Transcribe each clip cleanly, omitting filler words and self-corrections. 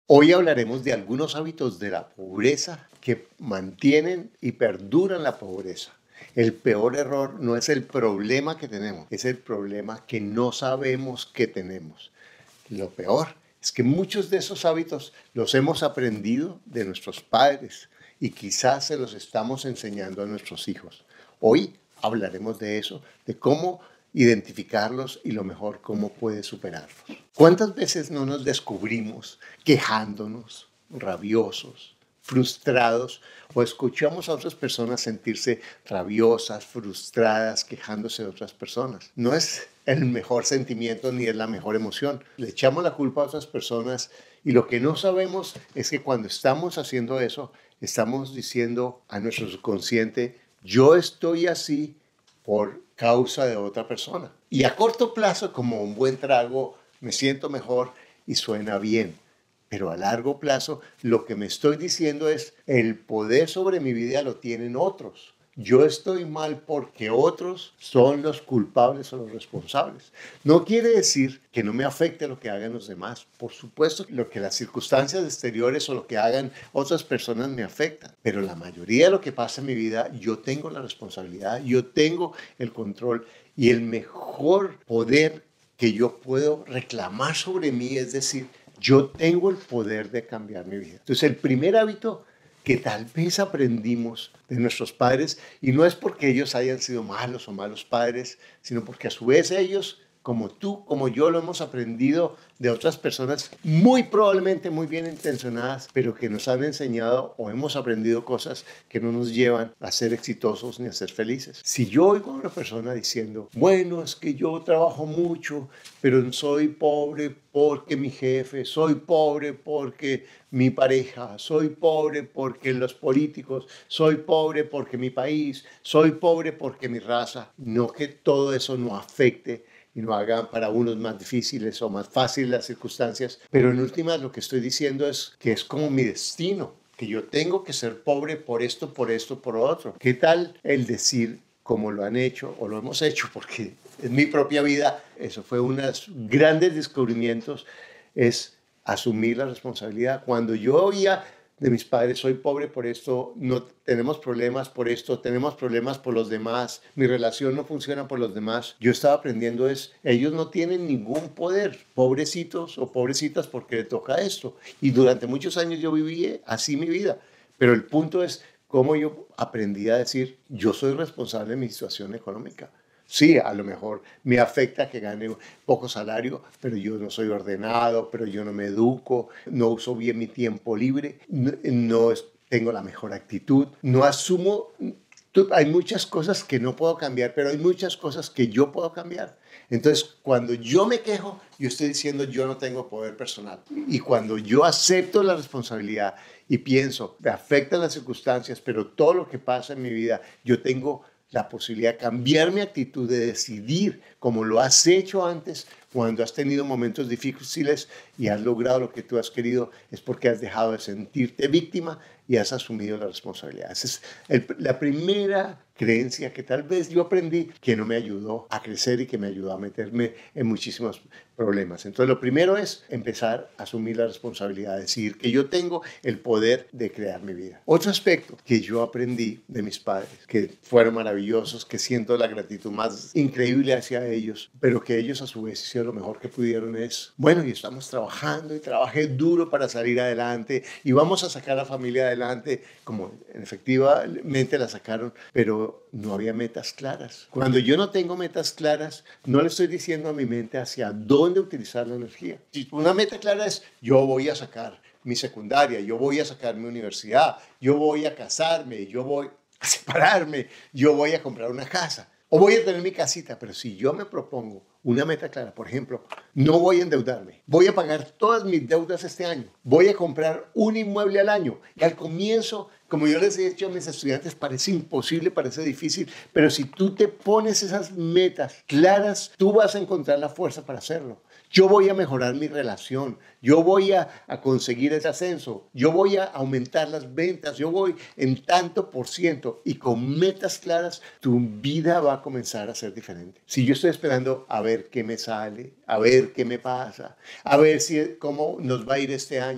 Hoy hablaremos de algunos hábitos de la pobreza que mantienen y perduran la pobreza. El peor error no es el problema que tenemos, es el problema que no sabemos que tenemos. Lo peor es que muchos de esos hábitos los hemos aprendido de nuestros padres y quizás se los estamos enseñando a nuestros hijos. Hoy hablaremos de eso, de cómo identificarlos y lo mejor, cómo puedes superarlos. ¿Cuántas veces no nos descubrimos quejándonos, rabiosos, frustrados, o escuchamos a otras personas sentirse rabiosas, frustradas, quejándose de otras personas? No es el mejor sentimiento ni es la mejor emoción. Le echamos la culpa a otras personas y lo que no sabemos es que cuando estamos haciendo eso, estamos diciendo a nuestro subconsciente, yo estoy así por causa de otra persona. Y a corto plazo, como un buen trago, me siento mejor y suena bien. Pero a largo plazo, lo que me estoy diciendo es, el poder sobre mi vida lo tienen otros. Yo estoy mal porque otros son los culpables o los responsables. No quiere decir que no me afecte lo que hagan los demás. Por supuesto, lo que las circunstancias exteriores o lo que hagan otras personas me afectan. Pero la mayoría de lo que pasa en mi vida, yo tengo la responsabilidad, yo tengo el control y el mejor poder que yo puedo reclamar sobre mí, es decir, yo tengo el poder de cambiar mi vida. Entonces, el primer hábito que tal vez aprendimos de nuestros padres, y no es porque ellos hayan sido malos o malos padres, sino porque a su vez ellos, como tú, como yo, lo hemos aprendido de otras personas muy probablemente muy bien intencionadas, pero que nos han enseñado o hemos aprendido cosas que no nos llevan a ser exitosos ni a ser felices. Si yo oigo a una persona diciendo, bueno, es que yo trabajo mucho, pero soy pobre porque mi jefe, soy pobre porque mi pareja, soy pobre porque los políticos, soy pobre porque mi país, soy pobre porque mi raza, no que todo eso no afecte y no hagan para unos más difíciles o más fáciles las circunstancias. Pero en últimas lo que estoy diciendo es que es como mi destino, que yo tengo que ser pobre por esto, por otro. ¿Qué tal el decir, como lo han hecho o lo hemos hecho? Porque en mi propia vida, eso fue unos grandes descubrimientos, es asumir la responsabilidad. Cuando yo oía de mis padres, soy pobre por esto, no tenemos problemas por esto, tenemos problemas por los demás, mi relación no funciona por los demás. Yo estaba aprendiendo es, ellos no tienen ningún poder, pobrecitos o pobrecitas porque le toca esto. Y durante muchos años yo viví así mi vida. Pero el punto es cómo yo aprendí a decir, yo soy responsable de mi situación económica. Sí, a lo mejor me afecta que gane poco salario, pero yo no soy ordenado, pero yo no me educo, no uso bien mi tiempo libre, no tengo la mejor actitud, no asumo. Hay muchas cosas que no puedo cambiar, pero hay muchas cosas que yo puedo cambiar. Entonces, cuando yo me quejo, yo estoy diciendo yo no tengo poder personal. Y cuando yo acepto la responsabilidad y pienso, me afectan las circunstancias, pero todo lo que pasa en mi vida, yo tengo la posibilidad de cambiar mi actitud, de decidir como lo has hecho antes, cuando has tenido momentos difíciles y has logrado lo que tú has querido, es porque has dejado de sentirte víctima y has asumido la responsabilidad. Esa es la primera creencia que tal vez yo aprendí que no me ayudó a crecer y que me ayudó a meterme en muchísimos problemas. Entonces, lo primero es empezar a asumir la responsabilidad, decir que yo tengo el poder de crear mi vida. Otro aspecto que yo aprendí de mis padres, que fueron maravillosos, que siento la gratitud más increíble hacia ellos, pero que ellos a su vez hicieron lo mejor que pudieron es, bueno, y estamos trabajando y trabajé duro para salir adelante y vamos a sacar a la familia adelante, como efectivamente la sacaron, pero no había metas claras. Cuando yo no tengo metas claras, no le estoy diciendo a mi mente hacia dónde utilizar la energía. Si una meta clara es, yo voy a sacar mi secundaria, yo voy a sacar mi universidad, yo voy a casarme, yo voy a separarme, yo voy a comprar una casa o voy a tener mi casita, pero si yo me propongo una meta clara, por ejemplo, no voy a endeudarme, voy a pagar todas mis deudas este año, voy a comprar un inmueble al año y al comienzo, como yo les he dicho a mis estudiantes, parece imposible, parece difícil, pero si tú te pones esas metas claras, tú vas a encontrar la fuerza para hacerlo. Yo voy a mejorar mi relación, yo voy a conseguir ese ascenso, yo voy a aumentar las ventas, yo voy en tanto por ciento y con metas claras tu vida va a comenzar a ser diferente. Si yo estoy esperando a ver qué me sale, a ver qué me pasa, a ver cómo nos va a ir este año,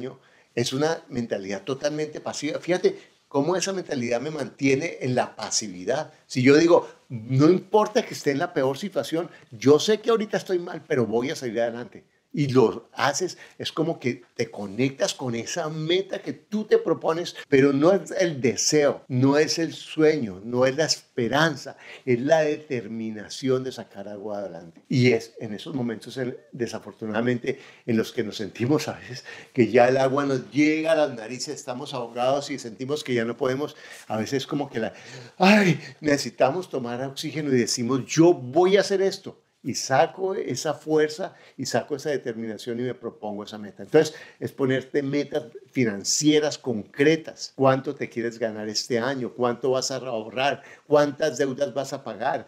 Es una mentalidad totalmente pasiva. Fíjate cómo esa mentalidad me mantiene en la pasividad. Si yo digo, no importa que esté en la peor situación, yo sé que ahorita estoy mal, pero voy a salir adelante. Y lo haces, es como que te conectas con esa meta que tú te propones, pero no es el deseo, no es el sueño, no es la esperanza, es la determinación de sacar algo adelante. Y es en esos momentos, desafortunadamente, en los que nos sentimos a veces que ya el agua nos llega a las narices, estamos ahogados y sentimos que ya no podemos, a veces como que ay, necesitamos tomar oxígeno y decimos, yo voy a hacer esto. Y saco esa fuerza y saco esa determinación y me propongo esa meta. Entonces, es ponerte metas financieras concretas. ¿Cuánto te quieres ganar este año? ¿Cuánto vas a ahorrar? ¿Cuántas deudas vas a pagar?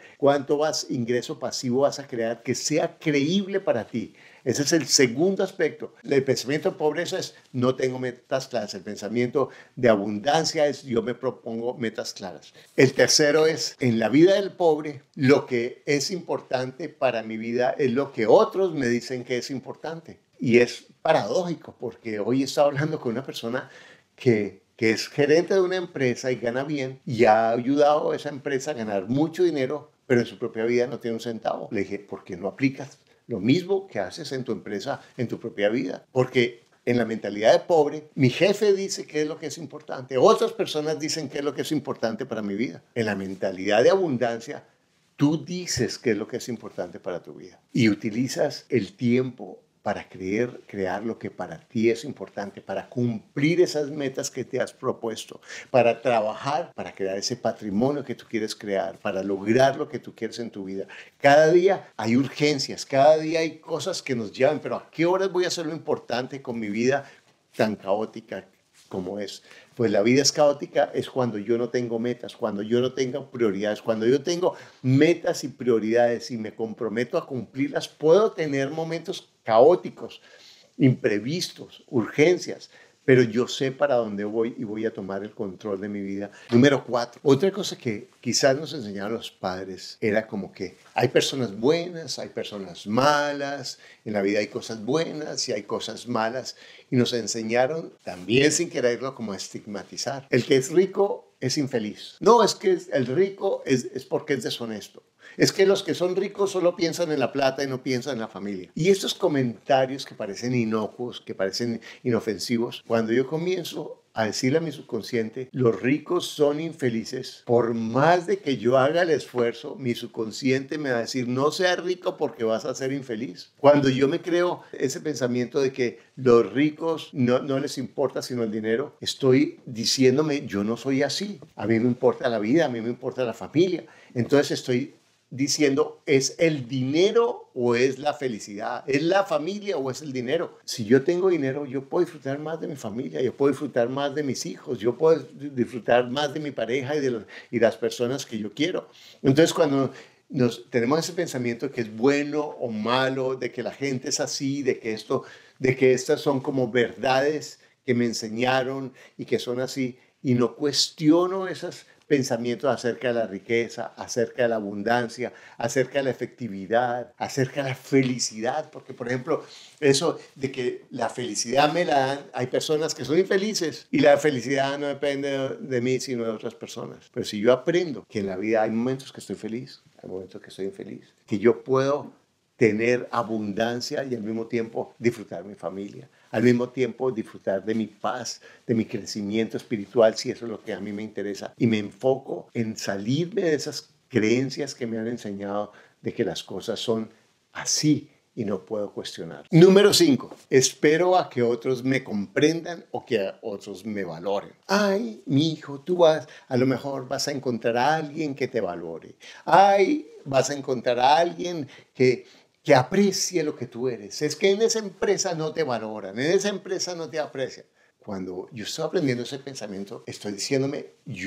Ingreso pasivo vas a crear que sea creíble para ti? Ese es el segundo aspecto. El pensamiento de pobreza es no tengo metas claras. El pensamiento de abundancia es yo me propongo metas claras. El tercero es en la vida del pobre, lo que es importante para mi vida es lo que otros me dicen que es importante. Y es paradójico porque hoy estaba hablando con una persona que es gerente de una empresa y gana bien y ha ayudado a esa empresa a ganar mucho dinero, pero en su propia vida no tiene un centavo. Le dije, ¿por qué no aplicas lo mismo que haces en tu empresa, en tu propia vida? Porque en la mentalidad de pobre, mi jefe dice qué es lo que es importante, otras personas dicen qué es lo que es importante para mi vida. En la mentalidad de abundancia, tú dices qué es lo que es importante para tu vida y utilizas el tiempo para crear lo que para ti es importante, para cumplir esas metas que te has propuesto, para trabajar, para crear ese patrimonio que tú quieres crear, para lograr lo que tú quieres en tu vida. Cada día hay urgencias, cada día hay cosas que nos llaman, pero ¿a qué horas voy a hacer lo importante con mi vida tan caótica como es? Pues la vida es caótica, es cuando yo no tengo metas, cuando yo no tengo prioridades, cuando yo tengo metas y prioridades y me comprometo a cumplirlas, puedo tener momentos caóticos, imprevistos, urgencias, pero yo sé para dónde voy y voy a tomar el control de mi vida. Número 4. Otra cosa que quizás nos enseñaron los padres era como que hay personas buenas, hay personas malas, en la vida hay cosas buenas y hay cosas malas. Y nos enseñaron también sin quererlo como a estigmatizar. El que es rico es infeliz. No, es que el rico es porque es deshonesto. Es que los que son ricos solo piensan en la plata y no piensan en la familia. Y estos comentarios que parecen inocuos, que parecen inofensivos, cuando yo comienzo a decirle a mi subconsciente, los ricos son infelices, por más de que yo haga el esfuerzo, mi subconsciente me va a decir, no seas rico porque vas a ser infeliz. Cuando yo me creo ese pensamiento de que los ricos no les importa sino el dinero, estoy diciéndome, yo no soy así. A mí me importa la vida, a mí me importa la familia. Entonces estoy diciendo, ¿es el dinero o es la felicidad? ¿Es la familia o es el dinero? Si yo tengo dinero, yo puedo disfrutar más de mi familia, yo puedo disfrutar más de mis hijos, yo puedo disfrutar más de mi pareja y las personas que yo quiero. Entonces, cuando tenemos ese pensamiento de que es bueno o malo, de que la gente es así, de que estas son como verdades que me enseñaron y que son así, y no cuestiono esos pensamientos acerca de la riqueza, acerca de la abundancia, acerca de la efectividad, acerca de la felicidad, porque por ejemplo, eso de que la felicidad me la dan, hay personas que son infelices y la felicidad no depende de mí, sino de otras personas. Pero si yo aprendo que en la vida hay momentos que estoy feliz, hay momentos que estoy infeliz, que yo puedo tener abundancia y al mismo tiempo disfrutar de mi familia, al mismo tiempo disfrutar de mi paz, de mi crecimiento espiritual, si eso es lo que a mí me interesa. Y me enfoco en salirme de esas creencias que me han enseñado de que las cosas son así y no puedo cuestionar. Número 5. Espero a que otros me comprendan o que otros me valoren. Ay, mi hijo, a lo mejor vas a encontrar a alguien que te valore. Ay, vas a encontrar a alguien que aprecie lo que tú eres. Es que en esa empresa no te valoran, en esa empresa no te aprecian. Cuando yo estoy aprendiendo ese pensamiento, estoy diciéndome,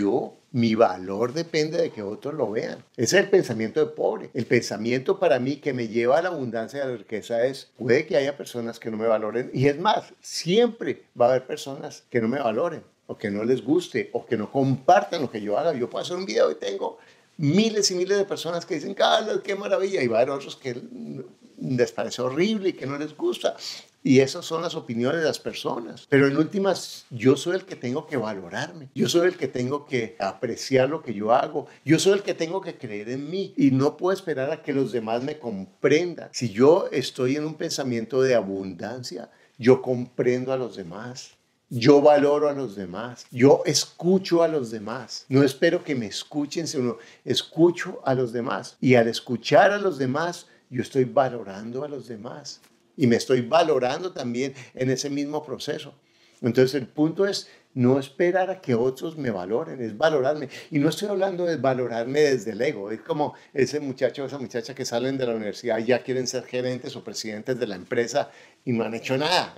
mi valor depende de que otros lo vean. Ese es el pensamiento de pobre. El pensamiento para mí que me lleva a la abundancia y a la riqueza es, puede que haya personas que no me valoren, y es más, siempre va a haber personas que no me valoren, o que no les guste, o que no compartan lo que yo haga. Yo puedo hacer un video y tengo miles y miles de personas que dicen, Carlos, qué maravilla, y va a haber otros que les parece horrible y que no les gusta. Y esas son las opiniones de las personas. Pero en últimas, yo soy el que tengo que valorarme. Yo soy el que tengo que apreciar lo que yo hago. Yo soy el que tengo que creer en mí. Y no puedo esperar a que los demás me comprendan. Si yo estoy en un pensamiento de abundancia, yo comprendo a los demás. Yo valoro a los demás, yo escucho a los demás, no espero que me escuchen, sino escucho a los demás. Y al escuchar a los demás, yo estoy valorando a los demás y me estoy valorando también en ese mismo proceso. Entonces el punto es no esperar a que otros me valoren, es valorarme. Y no estoy hablando de valorarme desde el ego, es como ese muchacho o esa muchacha que salen de la universidad y ya quieren ser gerentes o presidentes de la empresa y no han hecho nada.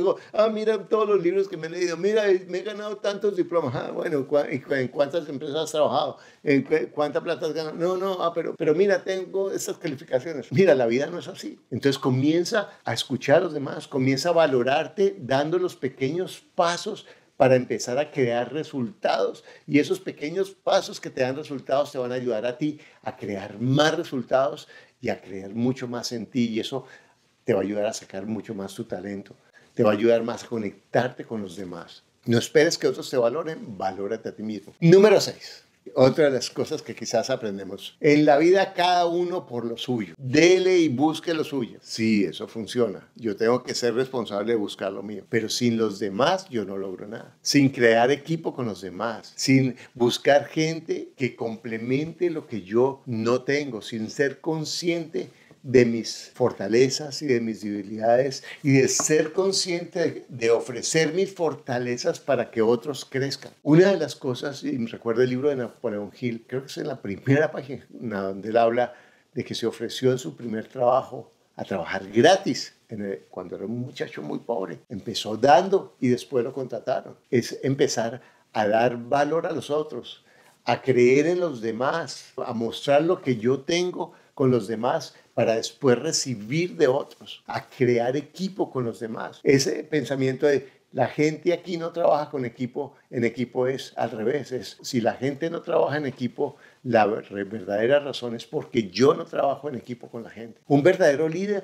Mira todos los libros que me he leído, mira, me he ganado tantos diplomas. Bueno, ¿en cuántas empresas has trabajado? ¿Cuánta plata has ganado? No, pero mira, tengo estas calificaciones. Mira, la vida no es así. Entonces comienza a escuchar a los demás, comienza a valorarte dando los pequeños pasos para empezar a crear resultados. Y esos pequeños pasos que te dan resultados te van a ayudar a ti a crear más resultados y a creer mucho más en ti. Y eso te va a ayudar a sacar mucho más tu talento. Te va a ayudar más a conectarte con los demás. No esperes que otros te valoren, valórate a ti mismo. Número 6. Otra de las cosas que quizás aprendemos. En la vida cada uno por lo suyo. Dele y busque lo suyo. Sí, eso funciona. Yo tengo que ser responsable de buscar lo mío. Pero sin los demás yo no logro nada. Sin crear equipo con los demás. Sin buscar gente que complemente lo que yo no tengo. Sin ser consciente de mis fortalezas y de mis debilidades y de ser consciente de ofrecer mis fortalezas para que otros crezcan. Una de las cosas, y me recuerdo el libro de Napoleón Hill, creo que es en la primera página donde él habla de que se ofreció en su primer trabajo a trabajar gratis cuando era un muchacho muy pobre. Empezó dando y después lo contrataron. Es empezar a dar valor a los otros, a creer en los demás, a mostrar lo que yo tengo con los demás para después recibir de otros, a crear equipo con los demás. Ese pensamiento de la gente aquí no trabaja con equipo, en equipo es al revés. Si la gente no trabaja en equipo, la verdadera razón es porque yo no trabajo en equipo con la gente. Un verdadero líder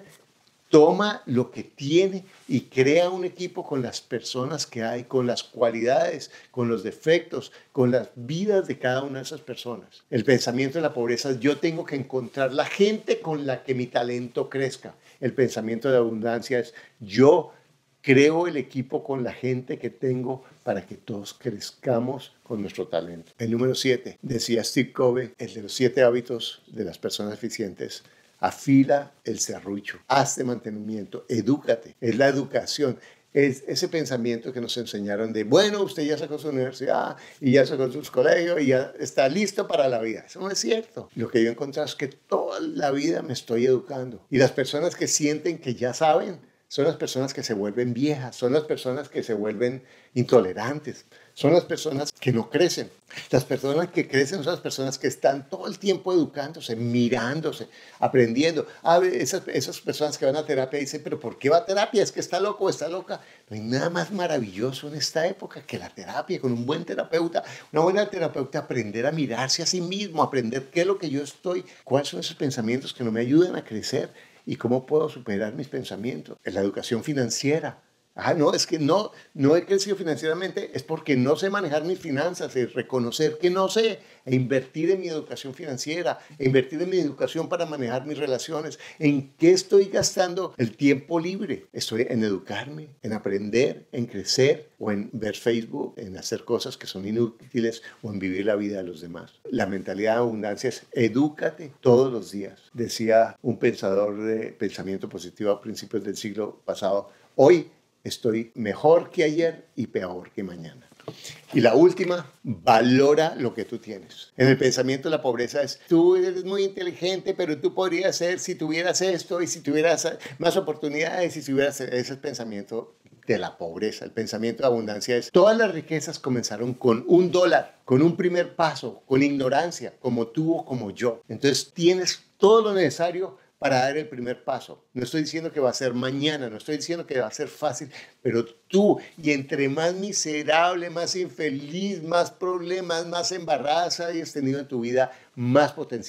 toma lo que tiene y crea un equipo con las personas que hay, con las cualidades, con los defectos, con las vidas de cada una de esas personas. El pensamiento de la pobreza es: yo tengo que encontrar la gente con la que mi talento crezca. El pensamiento de abundancia es: yo creo el equipo con la gente que tengo para que todos crezcamos con nuestro talento. El número 7, decía Steve Covey, el de los 7 hábitos de las personas eficientes: afila el serrucho, hazte mantenimiento, edúcate. Es la educación, es ese pensamiento que nos enseñaron de, bueno, usted ya sacó su universidad y ya sacó sus colegios y ya está listo para la vida. Eso no es cierto. Lo que yo he encontrado es que toda la vida me estoy educando. Y las personas que sienten que ya saben son las personas que se vuelven viejas, son las personas que se vuelven intolerantes, son las personas que no crecen. Las personas que crecen son las personas que están todo el tiempo educándose, mirándose, aprendiendo. Esas personas que van a terapia dicen: ¿pero por qué va a terapia? ¿Es que está loco o está loca? No hay nada más maravilloso en esta época que la terapia, con un buen terapeuta. Una buena terapeuta, aprender a mirarse a sí mismo, aprender qué es lo que yo estoy, cuáles son esos pensamientos que no me ayudan a crecer y cómo puedo superar mis pensamientos. En la educación financiera. No, es que no he crecido financieramente, es porque no sé manejar mis finanzas, es reconocer que no sé, e invertir en mi educación financiera, e invertir en mi educación para manejar mis relaciones. ¿En qué estoy gastando el tiempo libre? Estoy en educarme, en aprender, en crecer, o en ver Facebook, en hacer cosas que son inútiles, o en vivir la vida de los demás. La mentalidad de abundancia es: edúcate todos los días. Decía un pensador de pensamiento positivo a principios del siglo pasado: hoy estoy mejor que ayer y peor que mañana. Y la última, valora lo que tú tienes. En el pensamiento de la pobreza es: tú eres muy inteligente, pero tú podrías ser si tuvieras esto y si tuvieras más oportunidades y si tuvieras ese pensamiento de la pobreza. El pensamiento de abundancia es: todas las riquezas comenzaron con $1, con un primer paso, con ignorancia, como tú o como yo. Entonces tienes todo lo necesario para dar el primer paso. No estoy diciendo que va a ser mañana, no estoy diciendo que va a ser fácil, pero tú, y entre más miserable, más infeliz, más problemas, más embarradas hayas tenido en tu vida, más potencial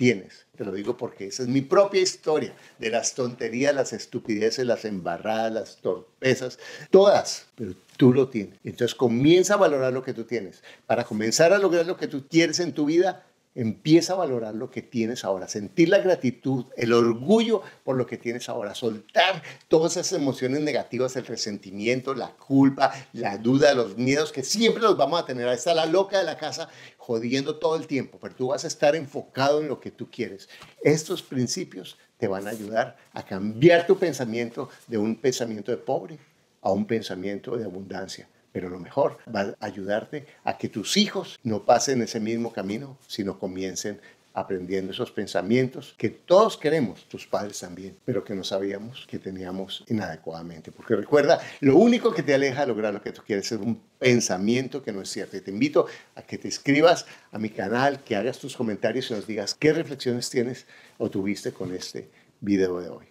tienes. Te lo digo porque esa es mi propia historia de las tonterías, las estupideces, las embarradas, las torpezas, todas, pero tú lo tienes. Entonces comienza a valorar lo que tú tienes. Para comenzar a lograr lo que tú quieres en tu vida, empieza a valorar lo que tienes ahora, sentir la gratitud, el orgullo por lo que tienes ahora, soltar todas esas emociones negativas, el resentimiento, la culpa, la duda, los miedos que siempre los vamos a tener. Ahí está la loca de la casa jodiendo todo el tiempo, pero tú vas a estar enfocado en lo que tú quieres. Estos principios te van a ayudar a cambiar tu pensamiento de un pensamiento de pobre a un pensamiento de abundancia. Pero lo mejor va a ayudarte a que tus hijos no pasen ese mismo camino, sino comiencen aprendiendo esos pensamientos que todos queremos, tus padres también, pero que no sabíamos que teníamos inadecuadamente. Porque recuerda, lo único que te aleja de lograr lo que tú quieres es un pensamiento que no es cierto. Y te invito a que te inscribas a mi canal, que hagas tus comentarios y nos digas qué reflexiones tienes o tuviste con este video de hoy.